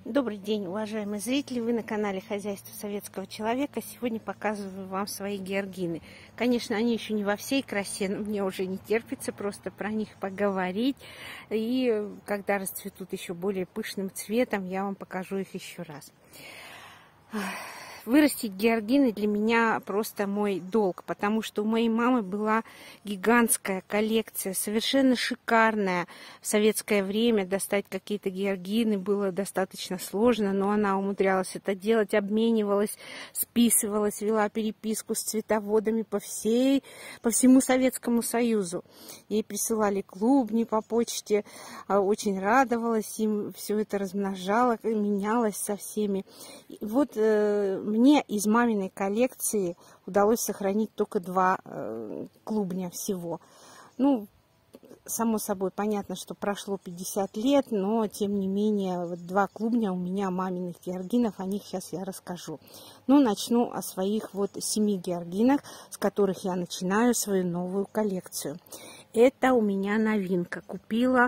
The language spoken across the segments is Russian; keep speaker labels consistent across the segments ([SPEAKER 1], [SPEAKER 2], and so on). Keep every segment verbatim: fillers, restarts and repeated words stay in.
[SPEAKER 1] Добрый день, уважаемые зрители! Вы на канале Хозяйство советского человека. Сегодня показываю вам свои георгины. Конечно, они еще не во всей красе, но мне уже не терпится просто про них поговорить. И когда расцветут еще более пышным цветом, я вам покажу их еще раз. Вырастить георгины для меня просто мой долг, потому что у моей мамы была гигантская коллекция, совершенно шикарная. В советское время достать какие-то георгины было достаточно сложно, но она умудрялась это делать, обменивалась, списывалась, вела переписку с цветоводами по всей, по всему Советскому Союзу. Ей присылали клубни по почте, очень радовалась им, все это размножала, менялась со всеми. И вот мне из маминой коллекции удалось сохранить только два э, клубня всего. Ну, само собой, понятно, что прошло пятьдесят лет, но, тем не менее, вот два клубня у меня маминых георгинов, о них сейчас я расскажу. Ну, начну о своих вот семи георгинах, с которых я начинаю свою новую коллекцию. Это у меня новинка. Купила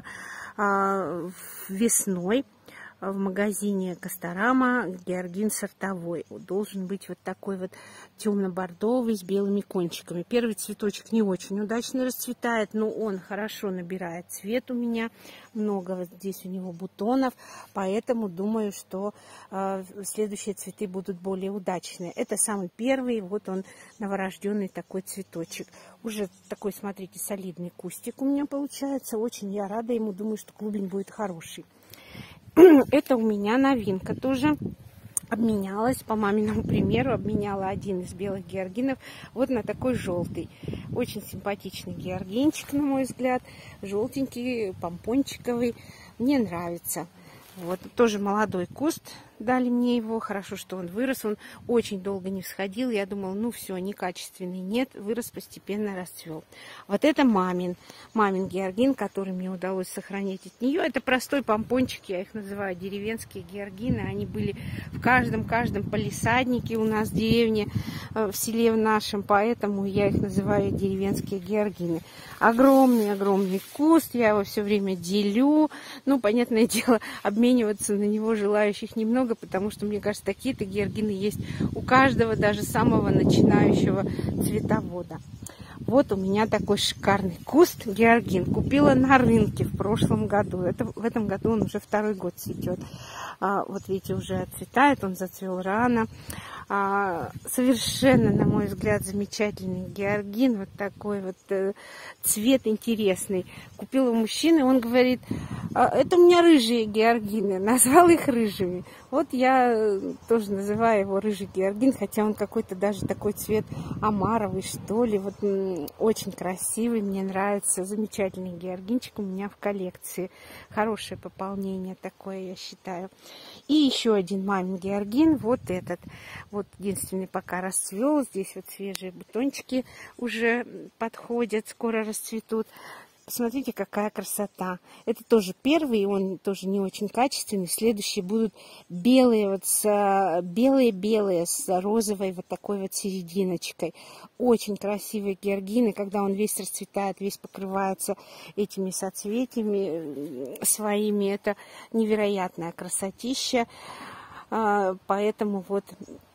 [SPEAKER 1] э, весной в магазине Касторама георгин сортовой. Должен быть вот такой вот темно-бордовый с белыми кончиками. Первый цветочек не очень удачно расцветает, но он хорошо набирает цвет у меня. Много вот здесь у него бутонов, поэтому думаю, что э, следующие цветы будут более удачные. Это самый первый, вот он новорожденный такой цветочек. Уже такой, смотрите, солидный кустик у меня получается. Очень я рада ему, думаю, что клубень будет хороший. Это у меня новинка тоже. Обменялась, по маминому примеру, обменяла один из белых георгинов вот на такой желтый. Очень симпатичный георгинчик, на мой взгляд. Желтенький, помпончиковый. Мне нравится. Вот, тоже молодой куст, дали мне его, хорошо, что он вырос, он очень долго не всходил, я думала, ну все, некачественный, нет, вырос, постепенно расцвел. Вот это мамин, мамин георгин, который мне удалось сохранить от нее, это простой помпончик, я их называю деревенские георгины, они были в каждом-каждом палисаднике у нас в деревне, в селе в нашем, поэтому я их называю деревенские георгины. Огромный-огромный куст, я его все время делю, ну, понятное дело, обмениваться на него желающих немного, потому что, мне кажется, такие-то георгины есть у каждого, даже самого начинающего цветовода. Вот у меня такой шикарный куст георгин. Купила на рынке в прошлом году. Это, в этом году он уже второй год цветет. А, вот видите, уже отцветает, он зацвел рано. А, совершенно, на мой взгляд, замечательный георгин. Вот такой вот э, цвет интересный. Купила у мужчины, он говорит, а, это у меня рыжие георгины. Назвал их рыжими. Вот я тоже называю его рыжий георгин, хотя он какой-то даже такой цвет омаровый, что ли. Вот очень красивый, мне нравится. Замечательный георгинчик у меня в коллекции. Хорошее пополнение такое, я считаю. И еще один мамин георгин, вот этот. Вот единственный пока расцвел. Здесь вот свежие бутончики уже подходят, скоро расцветут. Посмотрите, какая красота. Это тоже первый, он тоже не очень качественный. Следующие будут белые, вот с белые-белые, с розовой вот такой вот серединочкой. Очень красивые георгины, когда он весь расцветает, весь покрывается этими соцветиями своими. Это невероятная красотища. Поэтому вот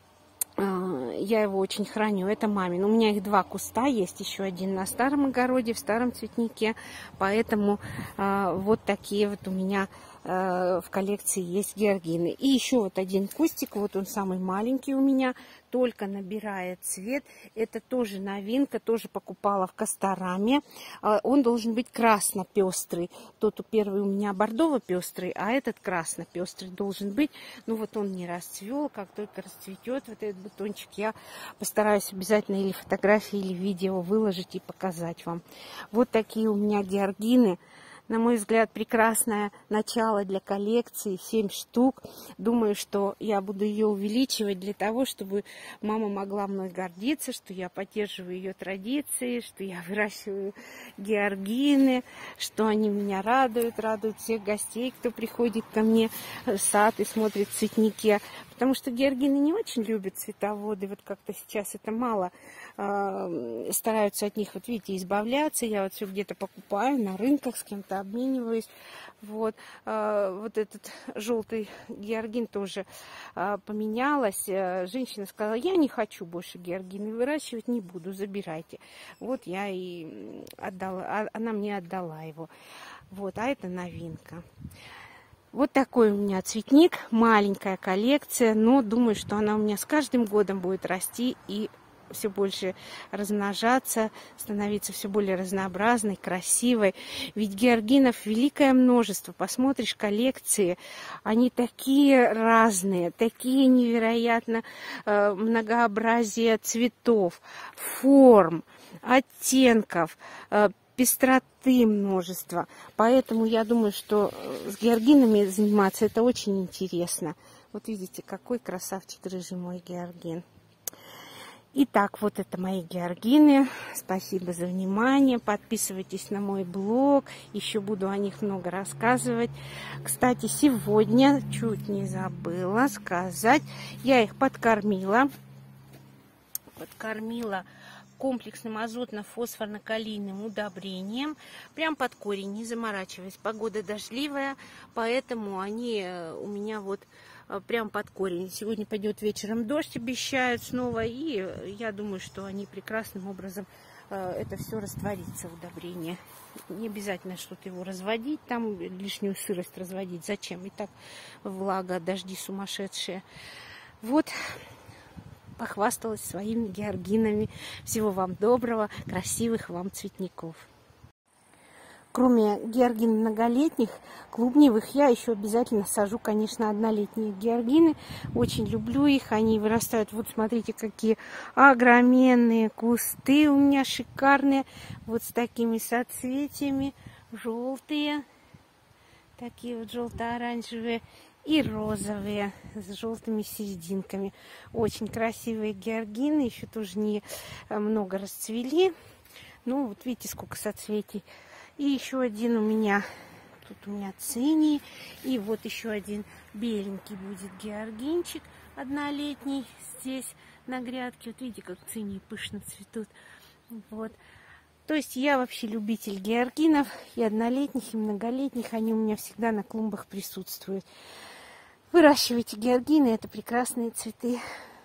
[SPEAKER 1] я его очень храню. Это мамин. У меня их два куста есть. Еще один на старом огороде, в старом цветнике. Поэтому э, вот такие вот у меня э, в коллекции есть георгины. И еще вот один кустик. Вот он самый маленький у меня. Только набирает цвет. Это тоже новинка. Тоже покупала в Кастораме. Э, он должен быть красно-пестрый. Тот первый у меня бордово-пестрый, а этот красно-пестрый должен быть. Ну вот он не расцвел. Как только расцветет вот этот бутончик, я постараюсь обязательно или фотографии, или видео выложить и показать вам. Вот такие у меня георгины. На мой взгляд, прекрасное начало для коллекции, семь штук. Думаю, что я буду ее увеличивать для того, чтобы мама могла мной гордиться, что я поддерживаю ее традиции, что я выращиваю георгины, что они меня радуют, радуют всех гостей, кто приходит ко мне в сад и смотрит в цветнике. Потому что георгины не очень любят цветоводы, вот как-то сейчас это мало э, стараются от них, вот видите, избавляться. Я вот все где-то покупаю, на рынках с кем-то часто обмениваюсь. Вот, вот этот желтый георгин тоже поменялась. Женщина сказала: я не хочу больше георгины выращивать, не буду, забирайте. Вот я и отдала, она мне отдала его. Вот, а это новинка. Вот такой у меня цветник, маленькая коллекция, но думаю, что она у меня с каждым годом будет расти и все больше размножаться, становиться все более разнообразной, красивой. Ведь георгинов великое множество. Посмотришь коллекции, они такие разные, такие невероятно э, многообразие цветов, форм, оттенков, э, пестроты множество. Поэтому я думаю, что с георгинами заниматься это очень интересно. Вот видите, какой красавчик рыжий мой георгин. Итак, вот это мои георгины. Спасибо за внимание. Подписывайтесь на мой блог. Еще буду о них много рассказывать. Кстати, сегодня чуть не забыла сказать. Я их подкормила. Подкормила комплексным азотно-фосфорно-калийным удобрением. Прям под корень, не заморачиваясь. Погода дождливая, поэтому они у меня вот прям под корень. Сегодня пойдет вечером дождь, обещают снова, и я думаю, что они прекрасным образом, это все растворится в удобрении. Не обязательно что-то его разводить, там лишнюю сырость разводить. Зачем? И так влага, дожди сумасшедшие. Вот, похвасталась своими георгинами. Всего вам доброго, красивых вам цветников. Кроме георгин многолетних, клубневых, я еще обязательно сажу, конечно, однолетние георгины. Очень люблю их, они вырастают. Вот смотрите, какие огроменные кусты у меня шикарные. Вот с такими соцветиями, желтые, такие вот желто-оранжевые и розовые с желтыми серединками. Очень красивые георгины, еще тоже не много расцвели. Ну, вот видите, сколько соцветий. И еще один у меня, тут у меня циний, и вот еще один беленький будет георгинчик однолетний здесь на грядке. Вот видите, как циний пышно цветут. Вот. То есть я вообще любитель георгинов, и однолетних, и многолетних, они у меня всегда на клумбах присутствуют. Выращивайте георгины, это прекрасные цветы.